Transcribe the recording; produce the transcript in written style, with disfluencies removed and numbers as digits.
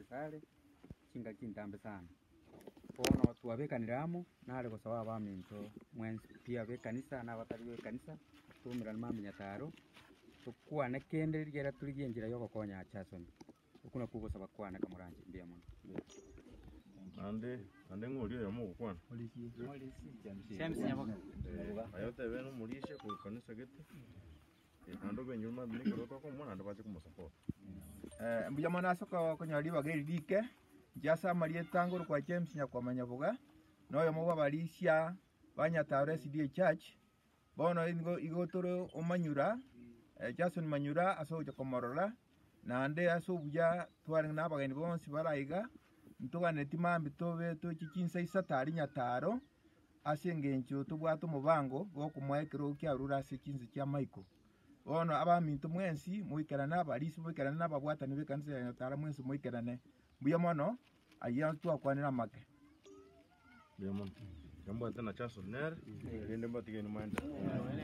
sale chinga kintambe sana bono twabekaniramo nale gosaba abaminto mwensi pia bekanisa n'abatari bekanisa tumira mami nyataro tukwana kende rigera turigie njira yo gokonya Jason ukuna kugosaba kwana kamuranje mbia mono ande ng'orio ya mugo kwana James nyaboga ayote beno murishe ku kanisa gete ando benyuma mikoro ko mwana ndo baje kumusupport mbuya mwana asoka konyari bageri dike jasa marie tangoro kwa James nyakwamanya boga noyo muba barisia banyataro SDA Church bono igotoro omanyura Jason Manyura asoje komorora nande asobuya twari nabageni bonsi barayiga ntugane timambi tobe tochikinsa isatari nyataro asengencho tubwato mubango gokumwekero kyarura sekinzi kya Michael bono abaminto mwensi muikerana abalisi muikerana n'ababwatani bekanisa ya nyatara mwensi muikerane mbuya mono aya twakwanira make Diamond. Jambo tena Jason ner. Rende mbatige ni mind.